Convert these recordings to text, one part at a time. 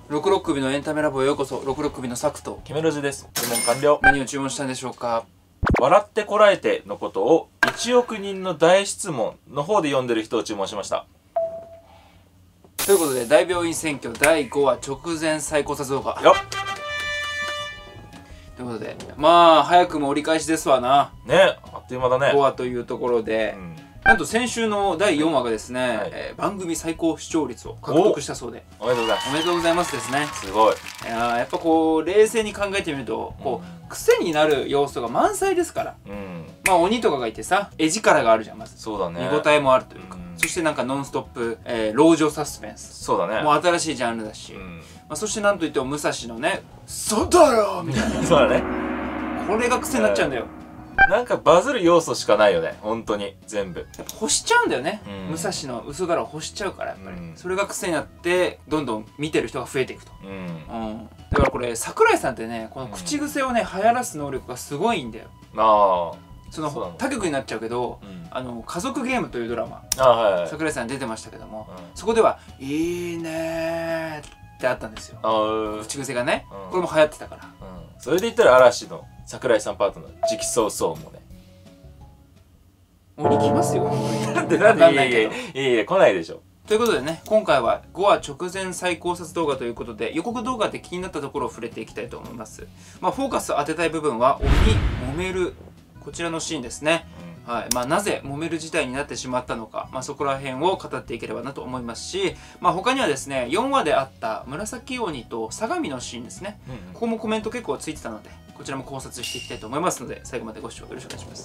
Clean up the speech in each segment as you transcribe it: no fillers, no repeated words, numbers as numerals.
66首のエンタメラボへようこそ。66首のサクとキメロジです。注文完了。 何を注文したんでしょうか。 笑ってこらえてのことを1億人の大質問の方で読んでる人を注文しました。 ということで、大病院選挙第5話直前再考察動画よっということで、まあ早くも折り返しですわな。 ね、あっという間だね。 5話というところで、なんと先週の第4話がですね、 はい番組最高視聴率を獲得したそうで、 おめでとうございます。 おめでとうございますですね。 すごい。 やっぱこう冷静に考えてみると、こう癖になる要素が満載ですから。まあ鬼とかがいてさ、絵力があるじゃん。まずそうだね。 見応えもあるというか、そしてなんかノンストップ、籠城サスペンス、 そうだね。 もう新しいジャンルだし、そしてなんといっても武蔵のね「そうだよ!」みたいなそうだね。 これが癖になっちゃうんだよ。 なんかバズる要素しかないよね、本当に全部。 やっぱ欲しちゃうんだよね、武蔵の嘘だろを欲しちゃうから、やっぱり、それが癖になってどんどん見てる人が増えていくと。だからこれ桜井さんってね、この口癖をね流行らす能力がすごいんだよ。その他局になっちゃうけど、家族ゲームというドラマ、桜井さん出てましたけども、そこでは「いいね」ってあったんですよ、口癖がね。これも流行ってたから。 それで言ったら嵐の桜井さんパートの「時期尚早」もね、 鬼来ますよ。 なんでいや来ないでしょ。 ということでね、今回は5話直前再考察動画ということで、予告動画で気になったところを触れていきたいと思います。フォーカス当てたい部分は鬼揉めるこちらのシーンですね。なぜ揉める事態になってしまったのか、そこら辺を語っていければなと思いますし、他にはですね、4話であった紫鬼と相模のシーンですね、ここもコメント結構ついてたので、こちらも考察していきたいと思いますので、最後までご視聴よろしくお願いします。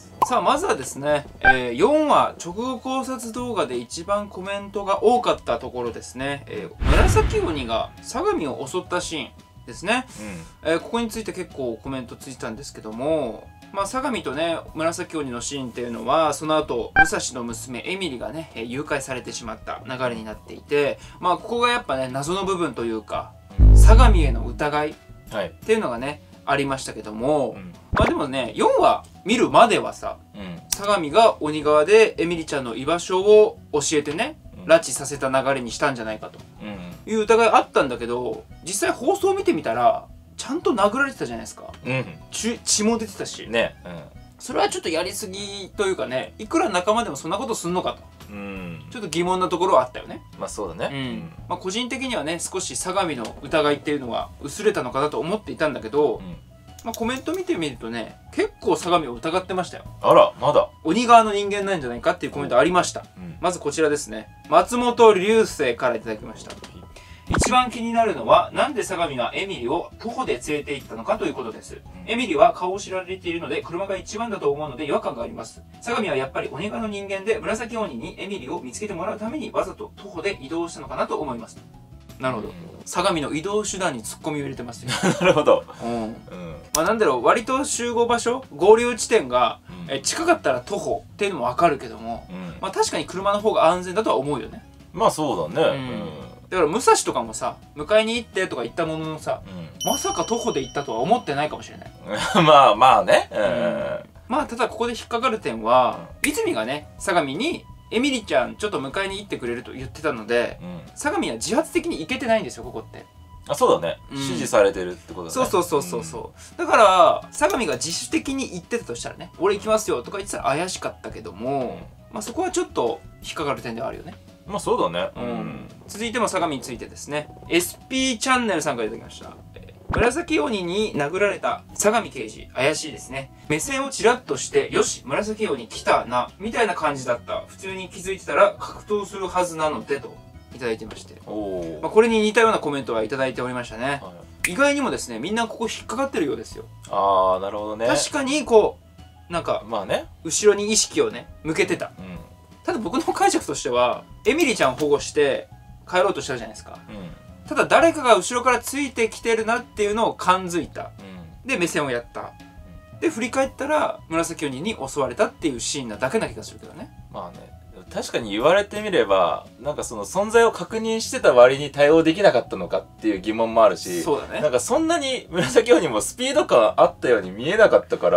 さあ、まずはですね、4話直後考察動画で一番コメントが多かったところですね、紫鬼が相模を襲ったシーンですね。ここについて結構コメントついてたんですけども、相模とね紫鬼のシーンっていうのは、その後武蔵の娘エミリがね誘拐されてしまった流れになっていて、ここがやっぱね謎の部分というか、相模への疑いっていうのがねありましたけども、でもね4話見るまではさ、相模が鬼側でエミリちゃんの居場所を教えてね拉致させた流れにしたんじゃないかという疑いあったんだけど、実際放送を見てみたらちゃんと殴られてたじゃないですか。血も出てたしね。それはちょっとやりすぎというかね、いくら仲間でもそんなことすんのかと、ちょっと疑問なところはあったよね。 そうだね。 個人的にはね少し相模の疑いっていうのは薄れたのかなと思っていたんだけど、コメント見てみるとね結構相模を疑ってましたよ。 あら、まだ鬼側の人間なんじゃないかっていうコメントありました。まずこちらですね、松本流星からいただきました。一番気になるのは、なんで相模がエミリを徒歩で連れて行ったのかということです。エミリは顔を知られているので車が一番だと思うので違和感があります。相模はやっぱり鬼側の人間で、紫鬼にエミリを見つけてもらうためにわざと徒歩で移動したのかなと思います。なるほど、相模の移動手段にツッコミを入れてますよ。 なるほど。 なんだろう、割と集合場所、合流地点が近かったら徒歩っていうのも分かるけども、確かに車の方が安全だとは思うよね。 そうだね。 だから武蔵とかもさ、迎えに行ってとか言ったもののさ、まさか徒歩で行ったとは思ってないかもしれない。 ね。 ただここで引っかかる点は、泉がね相模にエミリちゃんちょっと迎えに行ってくれると言ってたので、相模は自発的に行けてないんですよ、ここって。 そうだね。指示されてるってことだね。 そうだから相模が自主的に行ってたとしたらね、俺行きますよとか言ってたら怪しかったけども、そこはちょっと引っかかる点ではあるよね。 そうだね。 続いても相模についてですね、 SP チャンネルさんからいただきました。紫鬼に殴られた相模刑事怪しいですね。目線をチラッとしてよし紫鬼来たなみたいな感じだった、普通に気づいてたら格闘するはずなのでといただいてまして、これに似たようなコメントはいただいておりましたね。意外にもですね、みんなここ引っかかってるようですよ。 なるほどね。 確かにこうなんか後ろに意識をね向けてた。ただ僕の解釈としては、エミリちゃんを保護して帰ろうとしたじゃないですか。ただ誰かが後ろからついてきてるなっていうのを感づいた。で目線をやった。で振り返ったら紫鬼に襲われたっていうシーンなだけな気がするけどね。 確かに言われてみれば、なんかその存在を確認してた割に対応できなかったのかっていう疑問もあるし、 そうだね。 なんかそんなに紫鬼もスピード感あったように見えなかったから、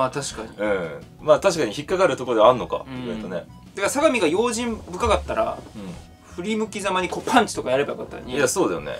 確かに。 確かに引っかかるところであんのか、意外とね。 だから相模が用心深かったら、振り向きざまにこうパンチとかやればよかったのに。 いや、そうだよね。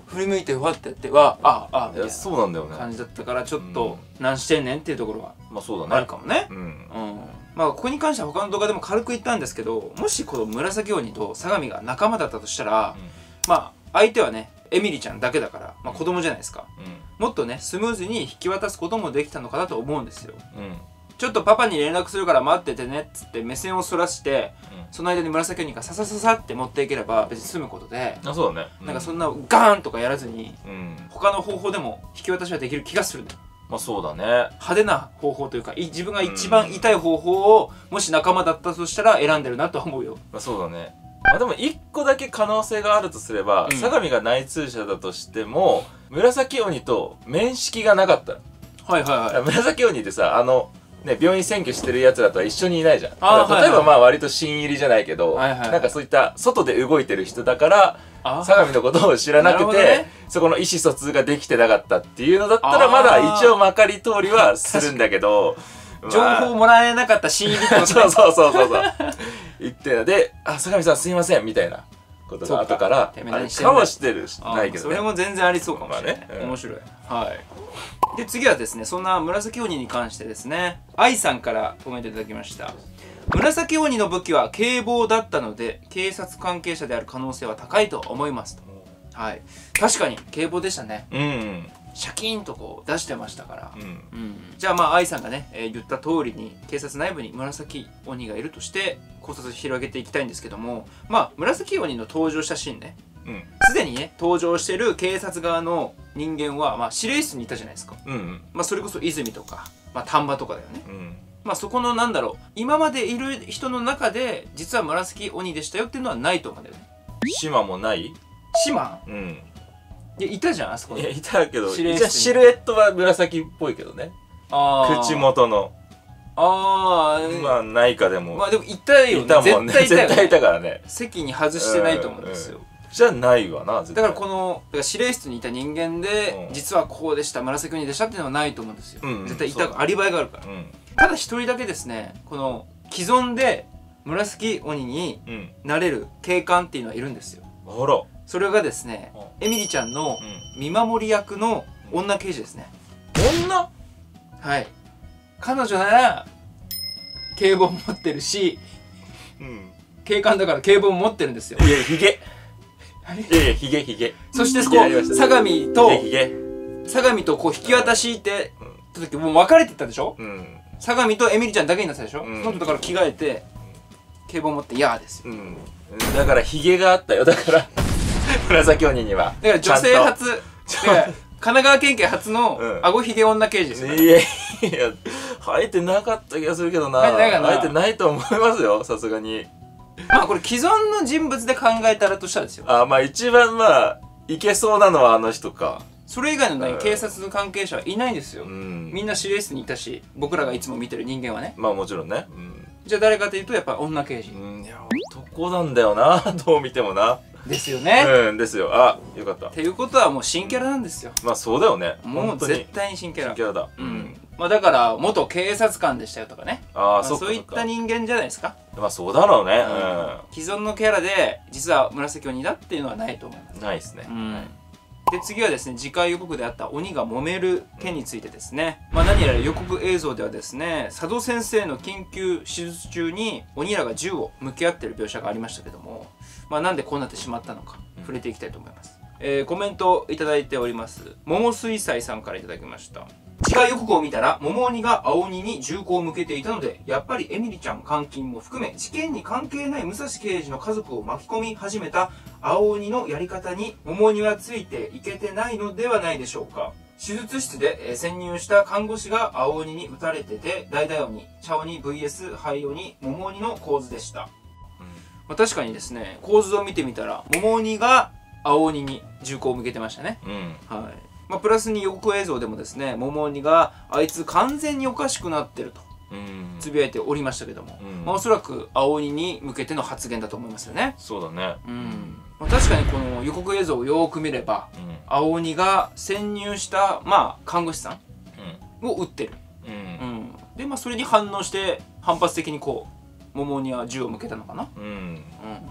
振り向いてわってやってわああみたいいやそうなんだよねな感じだったから、ちょっと何してんねんっていうところはまあそうだねあるかもね。 うんまあここに関しては他の動画でも軽く言ったんですけど、もしこの紫鬼と相模が仲間だったとしたら、まあ相手はねエミリちゃんだけだから、まあ、子供じゃないですか。もっとねスムーズに引き渡すこともできたのかなと思うんですよ。ちょっとパパに連絡するから待っててねっつって目線をそらして、その間に紫鬼がササササって持っていければ別に済むことで、 あそうだねなんかそんなガーンとかやらずにうん他の方法でも引き渡しはできる気がするんだよ。 まあそうだね派手な方法というか自分が一番痛い方法をもし仲間だったとしたら選んでるなとは思うよ。 まあそうだねまあでも一個だけ可能性があるとすれば、相模が内通者だとしても紫鬼と面識がなかったら、 はいはいはい。 紫鬼ってさね、病院占拠してるやつらとは一緒にいないじゃん。 あー例えばはいはいまあ割と新入りじゃないけど、 はいはいなんかそういった外で動いてる人だからあ相模のことを知らなくてなるほどねそこの意思疎通ができてなかったっていうのだったらあーまだ一応まかり通りはするんだけど情報もらえなかった新入りってことね。 そうそうそうそうそう言ってで「あ相模さんすいません」みたいなことが後からてめえあれ何してんだよかもしてるないけどね。 それも全然ありそうかもしれない、 まあね面白い。はいで次はですね、そんな紫鬼に関してですね、愛さんからコメントいただきました。紫鬼の武器は警棒だったので警察関係者である可能性は高いと思いますと。はい、確かに警棒でしたね。 うんシャキーンとこう出してましたから、 うんじゃあまあ愛さんがね、言った通りに警察内部に紫鬼がいるとして考察を広げていきたいんですけども、まあ紫鬼の登場したシーンね、 うんすでにね登場してる警察側の人間は、まあ、指令室にいたじゃないですか。 うんまあ、それこそ泉とか、まあ、丹波とかだよね。 うんまあそこのなんだろう、今までいる人の中で実は紫鬼でしたよっていうのはないと思うんだよね。 島もない島うんいたじゃんあそこに。 いやいたけど指令室にじゃあシルエットは紫っぽいけどね口元のまあないかでもまあでもいたよね。 いたもんね絶対いたよね。 絶対いたからね席に外してないと思うんですよ。 じゃないわな絶対だからこの指令室にいた人間で、実はこうでした紫鬼でしたっていうのはないと思うんですよ。絶対いたアリバイがあるから。ただ一人だけですね、この既存で紫鬼になれる警官っていうのはいるんですよ。 あらそれがですね、エミリちゃんの見守り役の女刑事ですね。 女はい。彼女なら警棒持ってるし、警官だから警棒も持ってるんですよ。 いやヒゲいやいやヒゲそしてこう相模とこう引き渡しって言った時もう別れてったでしょ。相模とエミリちゃんだけになったでしょ。その後だから着替えて警棒持って「やー」ですよ。 だからヒゲがあったよだから紫鬼にはだから女性初神奈川県警初の顎ひげ女刑事ですよ。 いやいや生えてなかった気がするけどな。生えてないと思いますよさすがに。 まあこれ既存の人物で考えたらとしたらですよ。 まあ一番まあいけそうなのはあの人か。 それ以外の警察の関係者はいないんですよ。みんな指令室にいたし、僕らがいつも見てる人間はね。 まあもちろんね。 じゃあ誰かというとやっぱ女刑事。 いや男なんだよなどう見てもな。 ですよね。 ですよ。よかった。 っていうことはもう新キャラなんですよ。 まあそうだよね。 もう絶対に新キャラ。 新キャラだ。 まあだから元警察官でしたよとかね。そういった人間じゃないですか。 まあそうだろうね。 既存のキャラで実は紫鬼だっていうのはないと思います。 ないですね。 で次はですね、次回予告であった鬼が揉める件についてですね、まあ何やら予告映像ではですね、佐渡先生の緊急手術中に鬼らが銃を向き合っている描写がありましたけども、まあなんでこうなってしまったのか触れていきたいと思います。コメントいただいております。桃水彩さんからいただきました。次回予告を見たら桃鬼が青鬼に銃口を向けていたので、やっぱりエミリちゃん監禁も含め事件に関係ない武蔵刑事の家族を巻き込み始めた青鬼のやり方に桃鬼はついていけてないのではないでしょうか。手術室で潜入した看護師が青鬼に撃たれてて、大々鬼、茶鬼 VS 灰鬼、桃鬼の構図でした。まあ、確かにですね、構図を見てみたら桃鬼が青鬼に銃口を向けてましたね。はい。まあ、プラスに予告映像でもですね、桃鬼があいつ完全におかしくなってるとつぶやいておりましたけども、まあ、おそらく青鬼に向けての発言だと思いますよね。 そうだね。 まあ、確かにこの予告映像をよーく見れば、青鬼が潜入したまあ看護師さんを撃ってる。でまあそれに反応して反発的にこう桃鬼は銃を向けたのかな。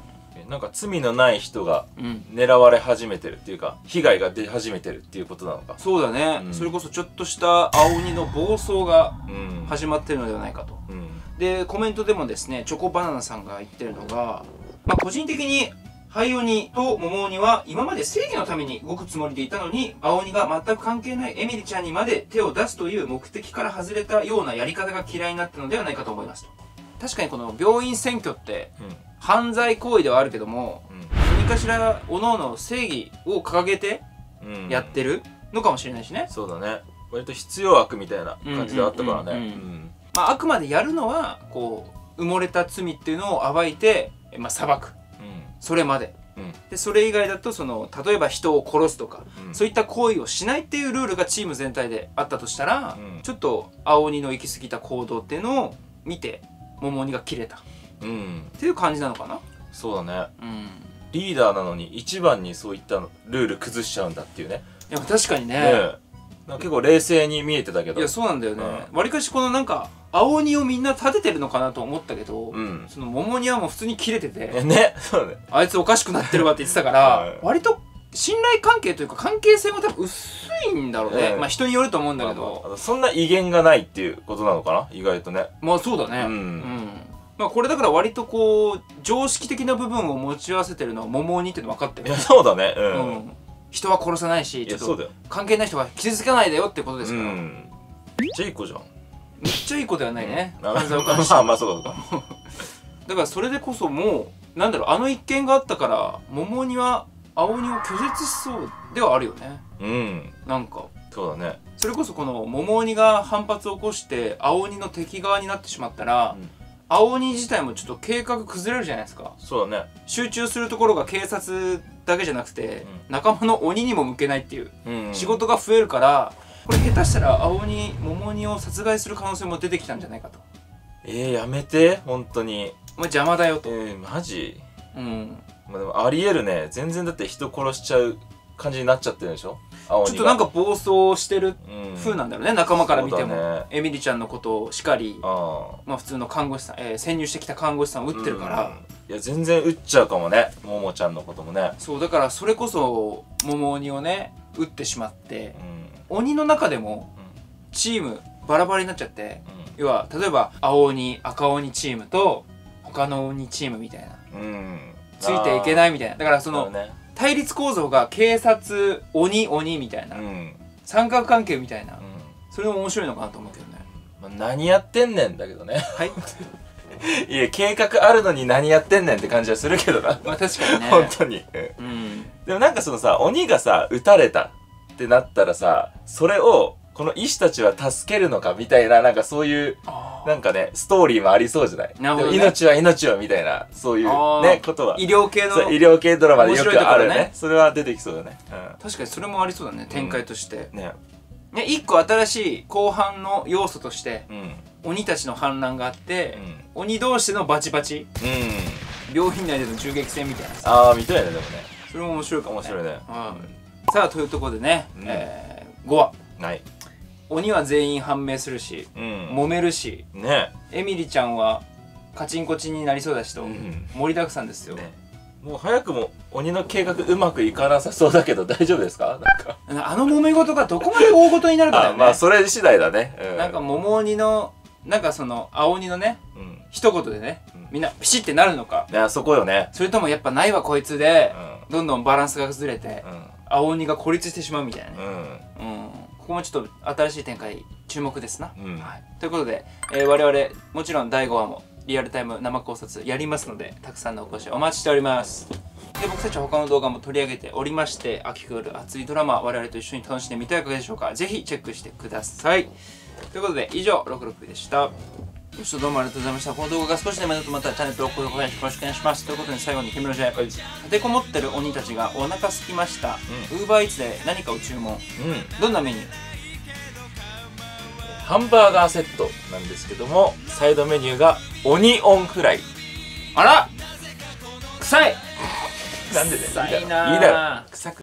なんか罪のない人がうん狙われ始めてるっていうか被害が出始めてるっていうことなのか。 そうだね、 うんそれこそちょっとした青鬼の暴走がうん始まってるのではないかと。 うんでコメントでもですねチョコバナナさんが言ってるのが、まあ、個人的に灰鬼と桃鬼は今まで正義のために動くつもりでいたのに、青鬼が全く関係ないエミリちゃんにまで手を出すという目的から外れたようなやり方が嫌いになったのではないかと思いますと。確かにこの病院占拠って犯罪行為ではあるけども、何かしら各々正義を掲げてうんやってるのかもしれないしね。 そうだね。割と必要悪みたいな感じであったからね。 まあ、あくまでやるのはこう埋もれた罪っていうのを暴いて、まあ、裁く、それまで、でそれ以外だとその例えば人を殺すとか、そういった行為をしないっていうルールがチーム全体であったとしたら、ちょっと青鬼の行き過ぎた行動っていうのを見て桃鬼が切れたっていう感じなのかな。 そうだね。 うんリーダーなのに一番にそういったルール崩しちゃうんだっていうね。 いや確かにね。 なんか結構冷静に見えてたけど。 いやそうなんだよね。わりかしこのなんか青鬼をみんな立ててるのかなと思ったけど、その桃鬼はもう普通に切れてて、 ね、そうね。 あいつおかしくなってるわって言ってたから割と信頼関係というか関係性も多分薄いんだろうね。まあ人によると思うんだけど、 そんな威厳がないっていうことなのかな、意外とね。 まあそうだね。まあこれだから割とこう常識的な部分を持ち合わせてるのは桃鬼っていうの分かってる。 いやそうだね。 人は殺さないし、ちょっと関係ない人は傷つけないでよってことですから。めっちゃいい子じゃん。 めっちゃいい子ではないね。 まあまあそうか。 だからそれでこそもうなんだろう、あの一件があったから桃鬼は青鬼を拒絶しそうではあるよね。なんかそうだね。 それこそこの桃鬼が反発を起こして青鬼の敵側になってしまったら、青鬼自体もちょっと計画崩れるじゃないですか。 そうだね。 集中するところが警察だけじゃなくて、仲間の鬼にも向けないっていう仕事が増えるから、これ下手したら青鬼桃鬼を殺害する可能性も出てきたんじゃないかと。 やめて本当に。 お前邪魔だよと。 マジ。まあでもありえるね。全然だって人殺しちゃう感じになっちゃってるでしょ。 ちょっとなんか暴走してる風なんだろうね、仲間から見ても。エミリちゃんのことをしかり、まあ普通の看護師さん、潜入してきた看護師さんを撃ってるから。 いや全然撃っちゃうかもね、ももちゃんのこともね。 そうだからそれこそ桃鬼をね撃ってしまって、鬼の中でもチームバラバラになっちゃって、要は例えば青鬼赤鬼チームと他の鬼チームみたいな、ついていけないみたいな。だからその対立構造が警察鬼鬼みたいな、三角関係みたいな、それも面白いのかなと思うけどね。 何やってんねんだけどね。 はいいや計画あるのに何やってんねんって感じはするけどな。 まあ確かにね。 本当に。でもなんかそのさ、鬼がさ撃たれたってなったらさ、それをこの医師たちは助けるのかみたいな、なんかそういうなんかねストーリーもありそうじゃない。 なるほどね。 命は命はみたいな、そういうねことは医療系の医療系ドラマでよくあるね。それは出てきそうだね。 確かにそれもありそうだね、展開としてね。一個新しい後半の要素として鬼たちの反乱があって、鬼同士のバチバチ、病院内での銃撃戦みたいな。 ああみたいな。でもねそれも面白いかもね。 面白いね。 さあというところでね、5話鬼は全員判明するし、揉めるし、エミリちゃんはカチンコチンになりそうだしと、盛りだくさんですよ。 もう早くも鬼の計画うまくいかなさそうだけど大丈夫ですか？なんかあの揉め事がどこまで大事になるかだよね。 まあそれ次第だね。 なんか桃鬼のなんかその青鬼のね、一言でね、みんなピシってなるのか。 いやそこよね。 それともやっぱないわこいつで、どんどんバランスが崩れて、青鬼が孤立してしまうみたいなね。ここもちょっと新しい展開注目ですな。ということで、我々もちろん第5話もリアルタイム生考察やりますので、たくさんのお越しお待ちしております。で僕たちは他の動画も取り上げておりまして、秋クール熱いドラマ我々と一緒に楽しんでみてはいかがでしょうか。ぜひチェックしてください。ということで以上66でした。ご視聴どうもありがとうございました。この動画が少しでもいいと思ったらチャンネル登録よろしくお願いします。ということで最後に氷室で立てこもってる鬼たちがお腹すきました。UberEatsで何かを注文。どんなメニュー？ ハンバーガーセットなんですけども、サイドメニューがオニオンフライ。 あら臭い。 なんでだよ。 臭いな。 いいだろ。臭く